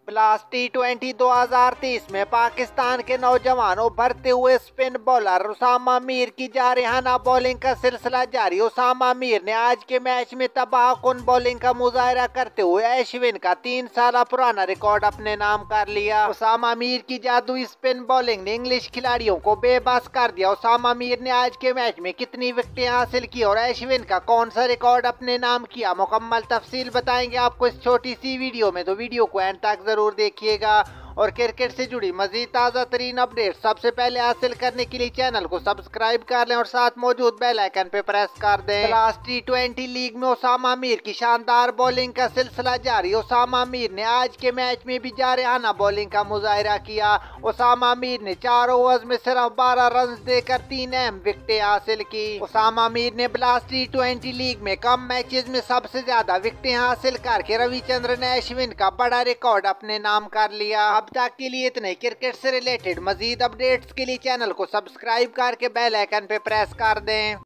Blast टी20 2023 में पाकिस्तान के नौजवान उभरते हुए स्पिन बॉलर उसामा मीर की जारहाना बॉलिंग का सिलसिला जारी। उसामा मीर ने आज के मैच में तबाहकुन बॉलिंग का मुजाहरा करते हुए अश्विन का 3 साल पुराना रिकॉर्ड अपने नाम कर लिया। उसामा मीर की जादुई स्पिन बॉलिंग ने इंग्लिश खिलाड़ियों को बेबस कर दिया। उसामा मीर ने आज के मैच में कितनी विकेटें हासिल की और अश्विन का कौन सा रिकॉर्ड अपने नाम किया, मुकम्मल तफसील बताएंगे आपको इस छोटी सी वीडियो में, तो वीडियो को एंड तक जरूर देखिएगा। और क्रिकेट से जुड़ी मजीद ताज़ा तरीन अपडेट सबसे पहले हासिल करने के लिए चैनल को सब्सक्राइब कर लें और साथ मौजूद बेल आइकन पे प्रेस कर दें। ब्लास्ट टी20 लीग में उसामा मीर की शानदार बॉलिंग का सिलसिला जारी। उसामा मीर ने आज के मैच में भी जारहाना बॉलिंग का मुजाहरा किया। उसामा मीर ने 4 ओवर्स में सिर्फ 12 रन देकर 3 अहम विकेटें हासिल की। उसामा मीर ने ब्लास्ट टी20 लीग में कम मैचेस में सबसे ज्यादा विकेटें हासिल करके रविचंद्रन अश्विन का बड़ा रिकॉर्ड अपने नाम कर लिया। अब तक के लिए इतने। क्रिकेट से रिलेटेड मजीद अपडेट्स के लिए चैनल को सब्सक्राइब करके बेल आइकन पे प्रेस कर दें।